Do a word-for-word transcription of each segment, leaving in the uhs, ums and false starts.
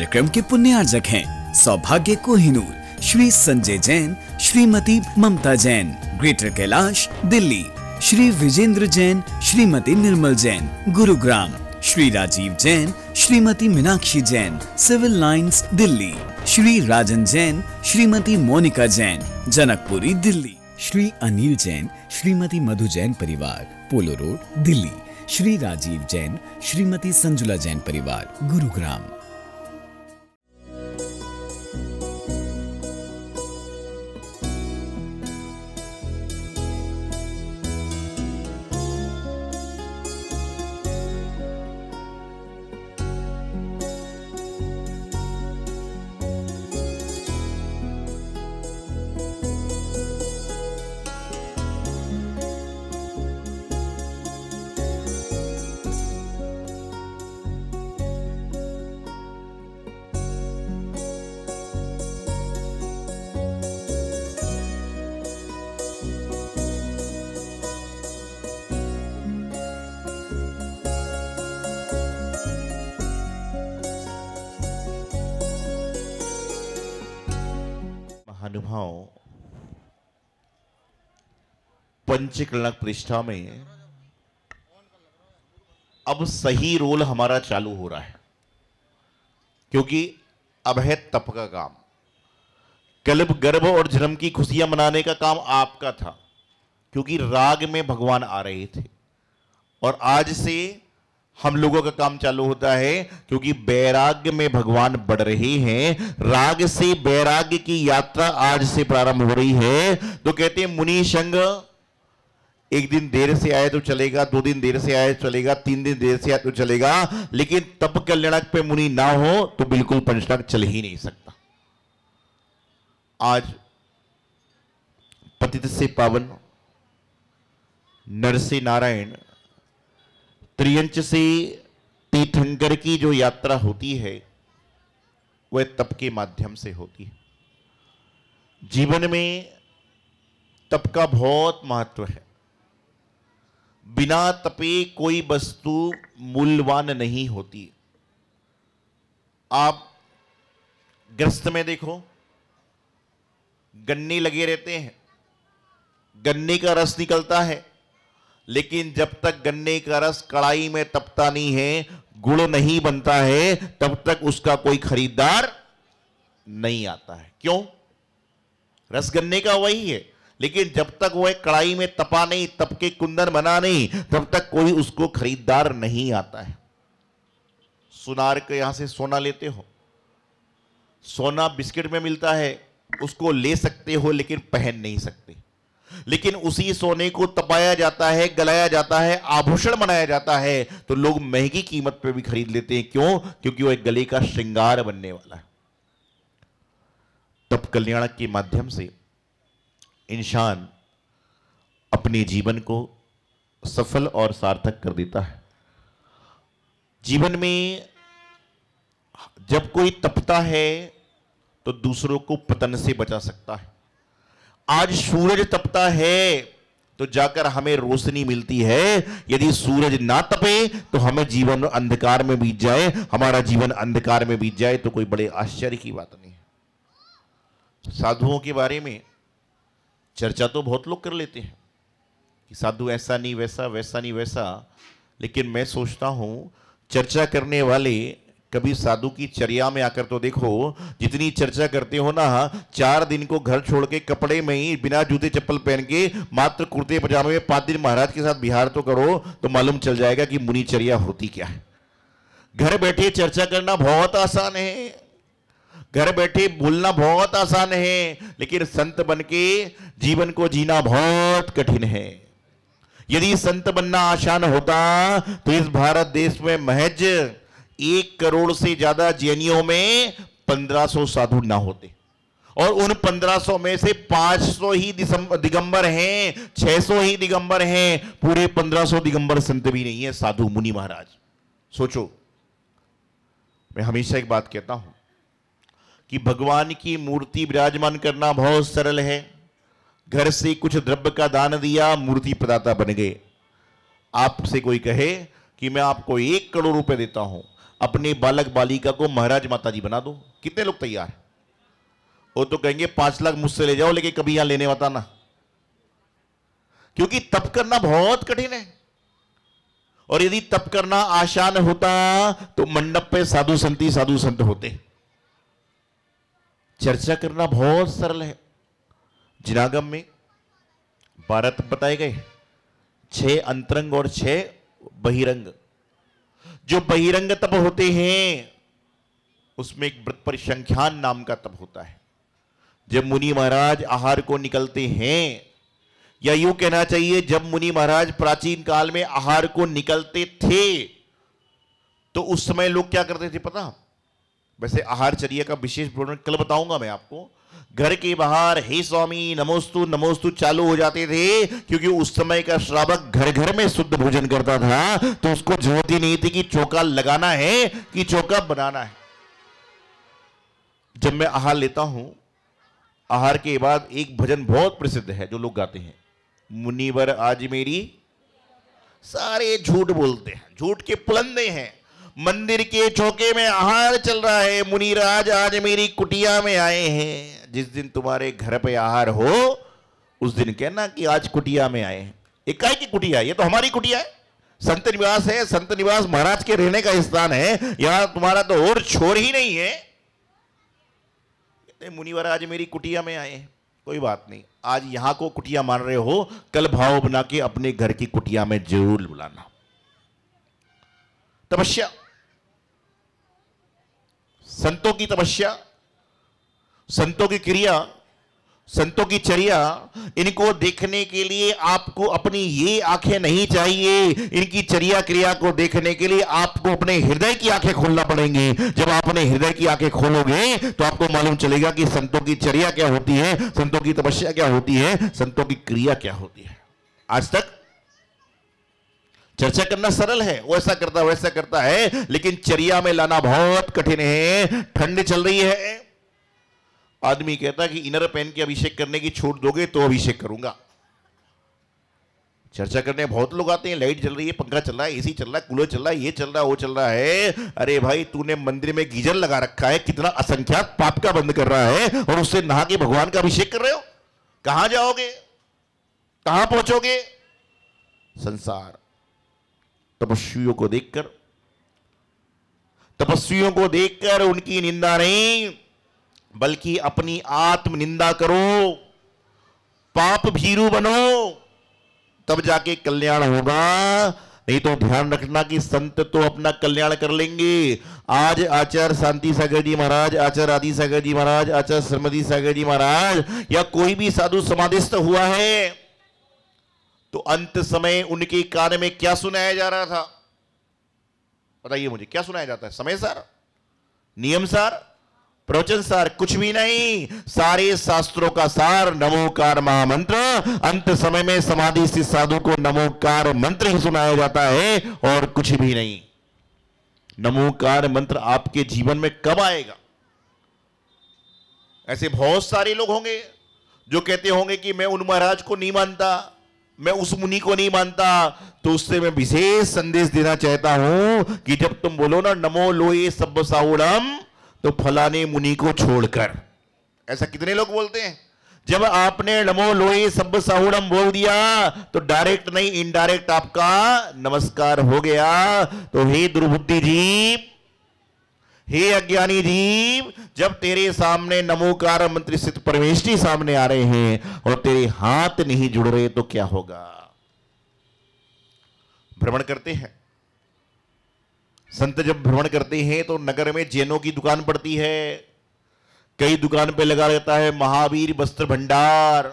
कार्यक्रम के पुण्यार्जक हैं सौभाग्य Kohinoor, Shri Sanjay Jain, Shrimati Mamta Jain, Greater Kailash Delhi, Shri Vijendra Jain, Shrimati Nirmal Jain, Gurugram, Shri Rajeev Jain, Shrimati Meenakshi Jain, Civil Lines Delhi, Shri Rajan Jain, Shrimati Monika Jain, Janakpuri Delhi, Shri Anil Jain, Shrimati Madhu Jain परिवार, पोलो रोड दिल्ली, श्री राजीव जैन, श्रीमती संजुला जैन परिवार, गुरुग्राम। महानुभाव, पंचकलनक प्रतिष्ठा में अब सही रोल हमारा चालू हो रहा है, क्योंकि अब है तप का काम। कल्प गर्भ और जन्म की खुशियां मनाने का काम आपका था, क्योंकि राग में भगवान आ रहे थे, और आज से हम लोगों का काम चालू होता है, क्योंकि वैराग्य में भगवान बढ़ रहे हैं। राग से वैराग्य की यात्रा आज से प्रारंभ हो रही है। तो कहते हैं मुनि संग, एक दिन देर से आए तो चलेगा, दो दिन देर से आए तो चलेगा, तीन दिन देर से आए तो चलेगा, लेकिन तप कल्याणक पे मुनि ना हो तो बिल्कुल पंचकलनक चल ही नहीं सकता। आज पतित से पावन, नर से नारायण, त्रियंच से तीर्थंकर की जो यात्रा होती है वह तप के माध्यम से होती है। जीवन में तप का बहुत महत्व है। बिना तपे कोई वस्तु मूल्यवान नहीं होती। आप ग्रस्त में देखो, गन्ने लगे रहते हैं, गन्ने का रस निकलता है, लेकिन जब तक गन्ने का रस कड़ाई में तपता नहीं है, गुड़ नहीं बनता है, तब तक उसका कोई खरीदार नहीं आता है। क्यों? रस गन्ने का वही है, लेकिन जब तक वह कड़ाई में तपा नहीं, तप के कुंदन बना नहीं, तब तक कोई उसको खरीदार नहीं आता है। सुनार के यहां से सोना लेते हो, सोना बिस्किट में मिलता है, उसको ले सकते हो लेकिन पहन नहीं सकते। लेकिन उसी सोने को तपाया जाता है, गलाया जाता है, आभूषण बनाया जाता है, तो लोग महंगी कीमत पे भी खरीद लेते हैं। क्यों? क्योंकि वो एक गले का श्रृंगार बनने वाला है। तप कल्याणक के माध्यम से इंसान अपने जीवन को सफल और सार्थक कर देता है। जीवन में जब कोई तपता है तो दूसरों को पतन से बचा सकता है। आज सूरज तपता है तो जाकर हमें रोशनी मिलती है। यदि सूरज ना तपे तो हमें जीवन अंधकार में बीत जाए, हमारा जीवन अंधकार में बीत जाए तो कोई बड़े आश्चर्य की बात नहीं है। साधुओं के बारे में चर्चा तो बहुत लोग कर लेते हैं कि साधु ऐसा नहीं वैसा, वैसा नहीं वैसा, लेकिन मैं सोचता हूं चर्चा करने वाले कभी साधु की चर्या में आकर तो देखो। जितनी चर्चा करते हो ना, चार दिन को घर छोड़ के कपड़े में ही बिना जूते चप्पल पहन के मात्र कुर्ते पजामे में पांच दिन महाराज के साथ बिहार तो करो, तो मालूम चल जाएगा कि मुनि चर्या होती क्या है। घर बैठे चर्चा करना बहुत आसान है, घर बैठे बोलना बहुत आसान है, लेकिन संत बन के जीवन को जीना बहुत कठिन है। यदि संत बनना आसान होता तो इस भारत देश में महज एक करोड़ से ज्यादा जैनियों में पंद्रह सौ साधु ना होते, और उन पंद्रह सौ में से पांच सौ ही दिगंबर हैं, छह सौ ही दिगंबर हैं, पूरे पंद्रह सौ दिगंबर संत भी नहीं है, साधु मुनि महाराज। सोचो, मैं हमेशा एक बात कहता हूं कि भगवान की मूर्ति विराजमान करना बहुत सरल है। घर से कुछ द्रव्य का दान दिया, मूर्ति प्रदाता बन गए। आपसे कोई कहे कि मैं आपको एक करोड़ रुपए देता हूं, अपने बालक बालिका को महाराज माता जी बना दो। कितने लोग तैयार? वो तो कहेंगे पांच लाख मुझसे ले जाओ, लेकिन कभी यहां लेने मत आना, क्योंकि तप करना बहुत कठिन है। और यदि तप करना आसान होता तो मंडप पे साधु संती साधु संत होते। चर्चा करना बहुत सरल है। जिनागम में बारह तप बताए गए, छह अंतरंग और छह बहिरंग। जो बहिरंग तप होते हैं उसमें एक व्रत परिसंख्यान नाम का तप होता है। जब मुनि महाराज आहार को निकलते हैं, या यूं कहना चाहिए जब मुनि महाराज प्राचीन काल में आहार को निकलते थे, तो उस समय लोग क्या करते थे पता? वैसे आहारचर्या का विशेष वर्णन कल बताऊंगा मैं आपको। घर के बाहर हे स्वामी नमोस्तु नमोस्तु चालू हो जाते थे, क्योंकि उस समय का श्रावक घर घर में शुद्ध भोजन करता था, तो उसको जरूरत ही नहीं थी कि चौका लगाना है कि चौका बनाना है। जब मैं आहार लेता हूं, आहार के बाद एक भजन बहुत प्रसिद्ध है जो लोग गाते हैं, मुनिवर आज मेरी, सारे झूठ बोलते हैं, झूठ के पुलंदे हैं। मंदिर के चौके में आहार चल रहा है, मुनिराज आज मेरी कुटिया में आए हैं। जिस दिन तुम्हारे घर पे आहार हो उस दिन कहना कि आज कुटिया में आए हैं। एक काय की कुटिया? ये तो हमारी कुटिया है, संत निवास है। संत निवास महाराज के रहने का स्थान है, यहां तुम्हारा तो और छोर ही नहीं है। मुनिवर आज मेरी कुटिया में आए हैं, कोई बात नहीं, आज यहां को कुटिया मान रहे हो, कल भाव बना के अपने घर की कुटिया में जरूर बुलाना। तपस्या, संतों की तपस्या, संतों की क्रिया, संतों की चर्या, इनको देखने के लिए आपको अपनी ये आंखें नहीं चाहिए। इनकी चर्या क्रिया को देखने के लिए आपको अपने हृदय की आंखें खोलना पड़ेंगी। जब आप अपने हृदय की आंखें खोलोगे तो आपको मालूम चलेगा कि संतों की चर्या क्या होती है, संतों की तपस्या क्या होती है, संतों की क्रिया क्या होती है। आज तक चर्चा करना सरल है, वैसा करता वैसा करता है, लेकिन चर्या में लाना बहुत कठिन है। ठंड चल रही है, आदमी कहता है कि इनर पहन के अभिषेक करने की छूट दोगे तो अभिषेक करूंगा। चर्चा करने बहुत लोग आते हैं, लाइट जल रही है, पंखा चल रहा है, एसी चल रहा है, कूलर चल रहा है, ये चल रहा है, वो चल रहा है। अरे भाई तूने मंदिर में गीजर लगा रखा है, कितना असंख्यात पाप का बंद कर रहा है, और उससे नहा के भगवान का अभिषेक कर रहे हो। कहां जाओगे, कहां पहुंचोगे? संसार तपस्वियों को देखकर, तपस्वियों को देखकर उनकी निंदा नहीं बल्कि अपनी आत्म निंदा करो, पाप भीरू बनो, तब जाके कल्याण होगा। नहीं तो ध्यान रखना कि संत तो अपना कल्याण कर लेंगे। आज आचार्य शांति सागर जी महाराज, आचार्य आदि सागर जी महाराज, आचार्य श्रीमती सागर जी महाराज, या कोई भी साधु समाधिस्थ हुआ है तो अंत समय उनके कान में क्या सुनाया जा रहा था? बताइए मुझे, क्या सुनाया जाता है? समय सार, नियम सार, प्रवचन सार? कुछ भी नहीं। सारे शास्त्रों का सार नमोकार महामंत्र। अंत समय में समाधि स्थित साधु को नमोकार मंत्र ही सुनाया जाता है और कुछ भी नहीं। नमोकार मंत्र आपके जीवन में कब आएगा? ऐसे बहुत सारे लोग होंगे जो कहते होंगे कि मैं उन महाराज को नहीं मानता, मैं उस मुनि को नहीं मानता। तो उससे मैं विशेष संदेश देना चाहता हूं कि जब तुम बोलो ना नमो लोये सब्ब साहुड़म, तो फलाने मुनि को छोड़कर, ऐसा कितने लोग बोलते हैं? जब आपने नमो लोये सब्ब साहुड़म बोल दिया तो डायरेक्ट नहीं इनडायरेक्ट आपका नमस्कार हो गया। तो हे दुर्बुद्धि जीव, हे अज्ञानी जीव, जब तेरे सामने नमोकार मंत्र स्थित परमेष्ठी सामने आ रहे हैं और तेरे हाथ नहीं जुड़ रहे तो क्या होगा? भ्रमण करते हैं संत, जब भ्रमण करते हैं तो नगर में जैनों की दुकान पड़ती है, कई दुकान पे लगा रहता है महावीर वस्त्र भंडार,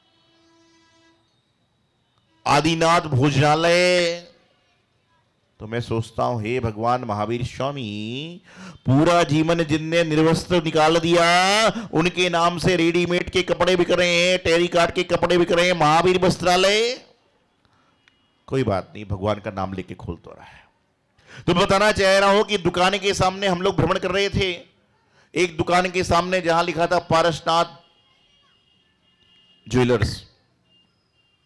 आदिनाथ भोजनालय। तो मैं सोचता हूं हे भगवान महावीर स्वामी, पूरा जीवन जिनने निर्वस्त्र निकाल दिया उनके नाम से रेडीमेड के कपड़े बिक रहे हैं, टेरिकॉट के कपड़े बिक रहे हैं, महावीर वस्त्रालय। कोई बात नहीं, भगवान का नाम लेके खोल तो रहा है। तो बताना चाह रहा हूं कि दुकान के सामने हम लोग भ्रमण कर रहे थे। एक दुकान के सामने जहां लिखा था Parasnath jewellers,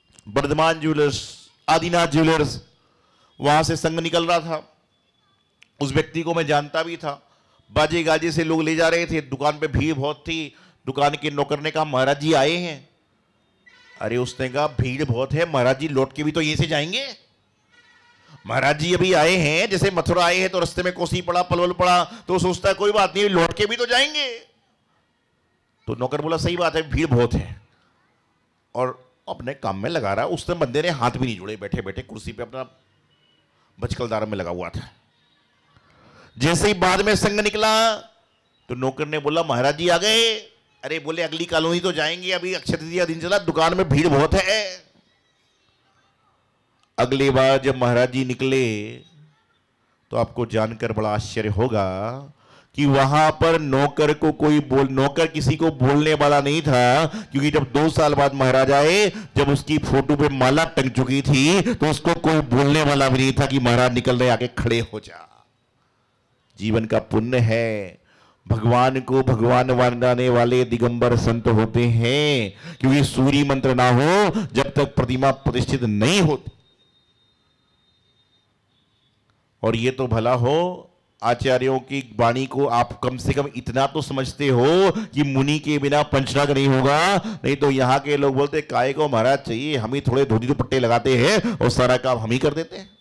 Vardhaman jewellers, Adinath jewellers, वहां से संघ निकल रहा था। उस व्यक्ति को मैं जानता भी था, बाजे गाजे से लोग ले जा रहे थे, दुकान पे भीड़ बहुत थी। दुकान के नौकर ने कहा महाराज जी आए हैं। अरे उसने कहा भीड़ बहुत है, महाराज जी लौट के भी तो यहीं से जाएंगे। महाराज जी अभी आए हैं, जैसे मथुरा आए हैं तो रास्ते में कोसी पड़ा, पलवल पड़ा, तो सोचता है कोई बात नहीं लौट के भी तो जाएंगे। तो नौकर बोला सही बात है, भीड़ बहुत है, और अपने काम में लगा रहा। उसने बंदे ने हाथ भी नहीं जोड़े, बैठे बैठे कुर्सी पे अपना बचकलदार में लगा हुआ था। जैसे ही बाद में संग निकला तो नौकर ने बोला महाराज जी आ गए। अरे बोले अगली कॉलोनी तो जाएंगे, अभी अक्षय तृतीया दिन चला, दुकान में भीड़ बहुत है। अगली बार जब महाराज जी निकले तो आपको जानकर बड़ा आश्चर्य होगा कि वहां पर नौकर को कोई बोल नौकर किसी को बोलने वाला नहीं था, क्योंकि जब दो साल बाद महाराज आए, जब उसकी फोटो पे माला टंग चुकी थी तो उसको कोई बोलने वाला भी नहीं था कि महाराज निकल रहे, आके खड़े हो जा। जीवन का पुण्य है, भगवान को भगवान मानने वाले दिगंबर संत होते हैं, क्योंकि सूर्य मंत्र ना हो जब तक प्रतिमा प्रतिष्ठित नहीं होती। और ये तो भला हो आचार्यों की वाणी को आप कम से कम इतना तो समझते हो कि मुनि के बिना पंचनाद नहीं होगा। नहीं तो यहां के लोग बोलते काय को महाराज चाहिए, हम ही थोड़े धोती दुपट्टे लगाते हैं और सारा काम हम ही कर देते हैं।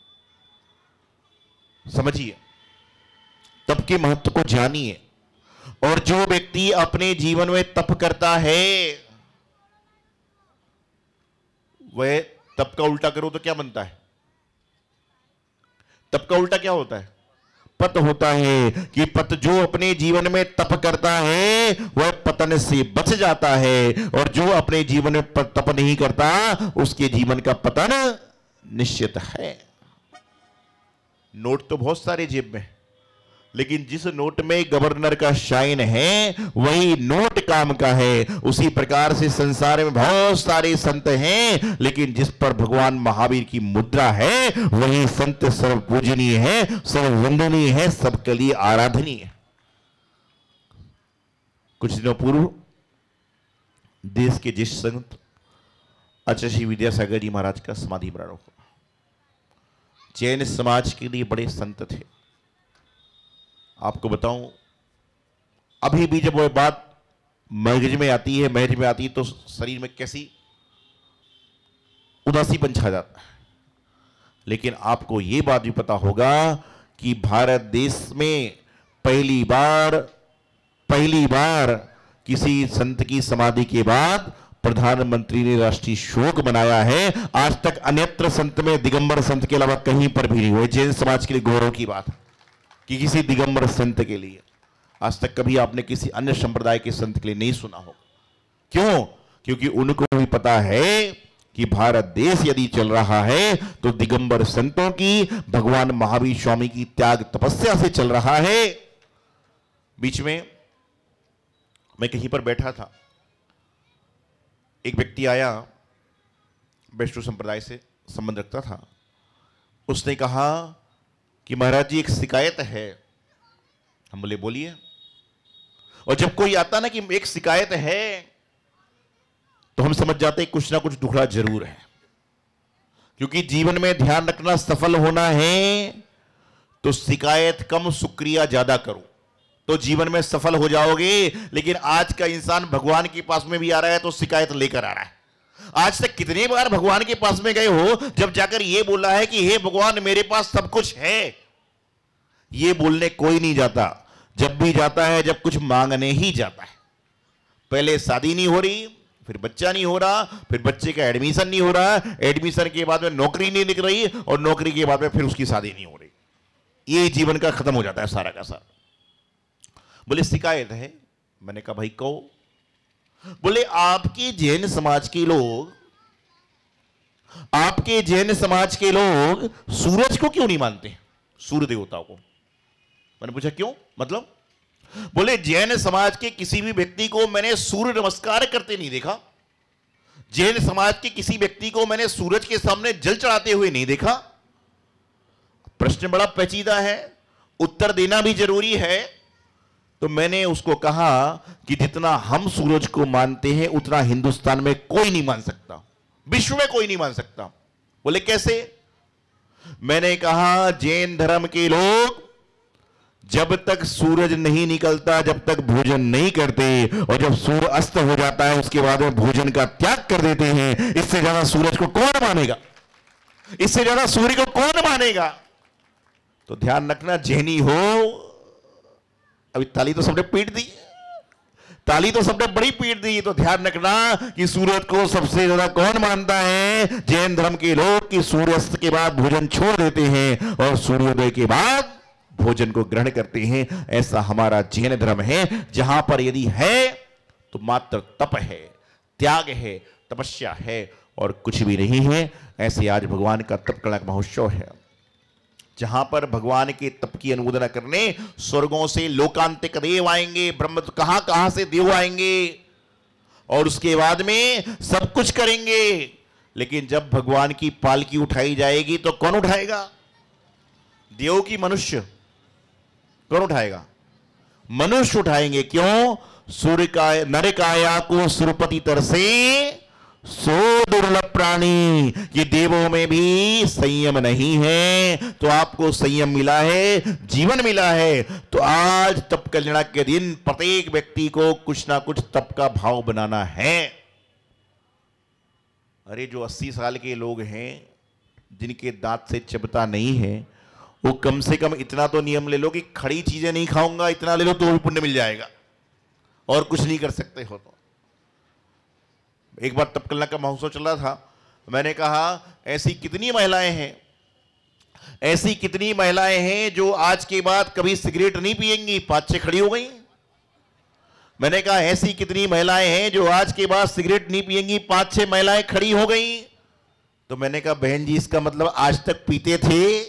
समझिए, तप के महत्व को जानिए। और जो व्यक्ति अपने जीवन में तप करता है, वह तप का उल्टा करो तो क्या बनता है? तप का उल्टा क्या होता है? पत होता है। कि पत जो अपने जीवन में तप करता है वह पतन से बच जाता है, और जो अपने जीवन में तप नहीं करता उसके जीवन का पतन निश्चित है। नोट तो बहुत सारे जेब में, लेकिन जिस नोट में गवर्नर का शाइन है वही नोट काम का है। उसी प्रकार से संसार में बहुत सारे संत हैं, लेकिन जिस पर भगवान महावीर की मुद्रा है वही संत सर्व पूजनीय है, सर्व वंदनीय है, सबके लिए आराधनीय है। कुछ दिनों पूर्व देश के जिस संत आचार्य श्री विद्यासागर जी महाराज का समाधि समारोह हुआ। जैन समाज के लिए बड़े संत थे। आपको बताऊं, अभी भी जब वह बात मगज में आती है महज में आती है तो शरीर में कैसी उदासीपन छा जाता है। लेकिन आपको यह बात भी पता होगा कि भारत देश में पहली बार पहली बार किसी संत की समाधि के बाद प्रधानमंत्री ने राष्ट्रीय शोक मनाया है। आज तक अन्यत्र संत में दिगंबर संत के अलावा कहीं पर भी नहीं हुए। जैन समाज के लिए गौरव की बात है कि किसी दिगंबर संत के लिए आज तक कभी आपने किसी अन्य संप्रदाय के संत के लिए नहीं सुना हो। क्यों? क्योंकि उनको भी पता है कि भारत देश यदि चल रहा है तो दिगंबर संतों की, भगवान महावीर स्वामी की त्याग तपस्या से चल रहा है। बीच में मैं कहीं पर बैठा था, एक व्यक्ति आया, वैष्णव संप्रदाय से संबंध रखता था। उसने कहा कि महाराज जी एक शिकायत है। हम बोले बोलिए। और जब कोई आता ना कि एक शिकायत है तो हम समझ जाते हैं कुछ ना कुछ दुखड़ा जरूर है। क्योंकि जीवन में ध्यान रखना, सफल होना है तो शिकायत कम शुक्रिया ज्यादा करो तो जीवन में सफल हो जाओगे। लेकिन आज का इंसान भगवान के पास में भी आ रहा है तो शिकायत लेकर आ रहा है। आज तक कितनी बार भगवान के पास में गए हो जब जाकर यह बोला है कि हे भगवान मेरे पास सब कुछ है? ये बोलने कोई नहीं जाता। जब भी जाता है जब कुछ मांगने ही जाता है। पहले शादी नहीं हो रही, फिर बच्चा नहीं हो रहा, फिर बच्चे का एडमिशन नहीं हो रहा, एडमिशन के बाद में नौकरी नहीं निकल रही, और नौकरी के बाद में फिर उसकी शादी नहीं हो रही। ये जीवन का खत्म हो जाता है सारा का सारा। बोले शिकायत है। मैंने कहा भाई कहो। बोले आपके जैन समाज के लोग आपके जैन समाज के लोग सूरज को क्यों नहीं मानते, सूर्य देवता को? मैंने पूछा क्यों, मतलब? बोले जैन समाज के किसी भी व्यक्ति को मैंने सूर्य नमस्कार करते नहीं देखा। जैन समाज के किसी व्यक्ति को मैंने सूरज के सामने जल चढ़ाते हुए नहीं देखा। प्रश्न बड़ा पेचीदा है, उत्तर देना भी जरूरी है। तो मैंने उसको कहा कि जितना हम सूरज को मानते हैं उतना हिंदुस्तान में कोई नहीं मान सकता, विश्व में कोई नहीं मान सकता। बोले कैसे? मैंने कहा जैन धर्म के लोग जब तक सूरज नहीं निकलता, जब तक भोजन नहीं करते, और जब सूर्य अस्त हो जाता है उसके बाद में भोजन का त्याग कर देते हैं। इससे ज्यादा सूरज को कौन मानेगा? इससे ज्यादा सूर्य को कौन मानेगा? तो ध्यान रखना, जैनी हो, अभी ताली तो सबने पीट दी, ताली तो सबने बड़ी पीट दी, तो ध्यान रखना कि सूरज को सबसे ज्यादा कौन मानता है? जैन धर्म के लोग, कि सूर्यास्त के बाद भोजन छोड़ देते हैं और सूर्योदय के बाद भोजन को ग्रहण करते हैं। ऐसा हमारा जैन धर्म है, जहां पर यदि है तो मात्र तप है, त्याग है, तपस्या है और कुछ भी नहीं है। ऐसे आज भगवान का तप करने का महोत्सव है, जहां पर भगवान के तप की अनुमोदना करने स्वर्गों से लोकांतिक देव आएंगे, ब्रह्म कहां कहां से देव आएंगे और उसके बाद में सब कुछ करेंगे। लेकिन जब भगवान की पालकी उठाई जाएगी तो कौन उठाएगा? देव की मनुष्य? कौन उठाएगा? मनुष्य उठाएंगे। क्यों? सूर्य का नर काया को सुरपति तरसे सो दुर्लभ प्राणी। ये देवों में भी संयम नहीं है, तो आपको संयम मिला है, जीवन मिला है। तो आज तप कल्याण के दिन प्रत्येक व्यक्ति को कुछ ना कुछ तप का भाव बनाना है। अरे जो अस्सी साल के लोग हैं जिनके दांत से चिपता नहीं है, वो कम से कम इतना तो नियम ले लो कि खड़ी चीजें नहीं खाऊंगा, इतना ले लो तो भी पुण्य मिल जाएगा। और कुछ नहीं कर सकते हो तो। एक बार तप कल्याण का महोत्सव चल रहा था, मैंने कहा ऐसी कितनी महिलाएं हैं, ऐसी कितनी महिलाएं हैं जो आज के बाद कभी सिगरेट नहीं पिएंगी। पांच छह खड़ी हो गई। मैंने कहा ऐसी कितनी महिलाएं हैं जो आज के बाद सिगरेट नहीं पिएंगी। पांच छह महिलाएं खड़ी हो गई। तो मैंने कहा बहन जी, इसका मतलब आज तक पीते थे?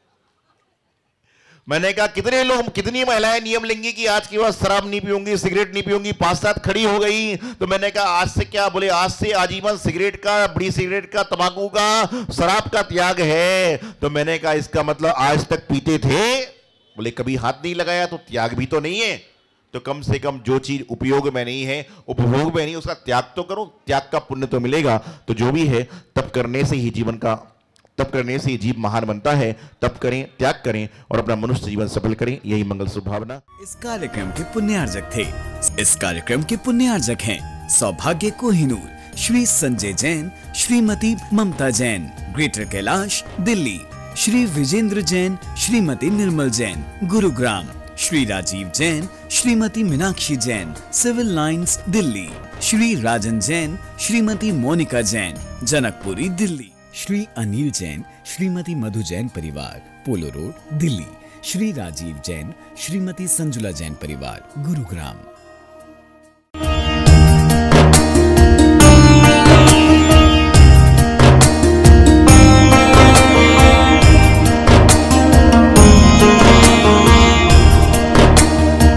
मैंने कहा कितने लोग, कितनी महिलाएं नियम लेंगी कि आज के बाद शराब नहीं पीऊंगी, सिगरेट नहीं पीऊंगी। पांच सात खड़ी हो गई। तो मैंने कहा आज से क्या? बोले आज से आजीवन सिगरेट का, बीड़ी सिगरेट का, तंबाकू का, शराब का त्याग है। तो मैंने कहा इसका मतलब आज तक पीते थे? बोले कभी हाथ नहीं लगाया, तो त्याग भी तो नहीं है। तो कम से कम जो चीज उपयोग में नहीं है, उपभोग में नहीं, उसका त्याग तो करो, त्याग का पुण्य तो मिलेगा। तो जो भी है, तप करने से ही जीवन का, तप करने से जीव महान बनता है। तप करें, त्याग करें और अपना मनुष्य जीवन सफल करें, यही मंगल शुभभावना। इस कार्यक्रम के पुण्यार्जक थे इस कार्यक्रम के पुण्यार्जक हैं सौभाग्य Kohinoor, Shri Sanjay Jain, Shrimati Mamta Jain, Greater Kailash, Delhi, Shri Vijendra Jain, Shrimati Nirmal Jain, Gurugram, Shri Rajeev Jain, Shrimati Meenakshi Jain, Civil Lines, Delhi, Shri Rajan Jain, Shrimati Monika Jain, Janakpuri, Delhi, Shri Anil Jain, Shrimati Madhu Jain परिवार, पोलो रोड, दिल्ली, श्री राजीव जैन, श्रीमती संजुला जैन परिवार, गुरुग्राम।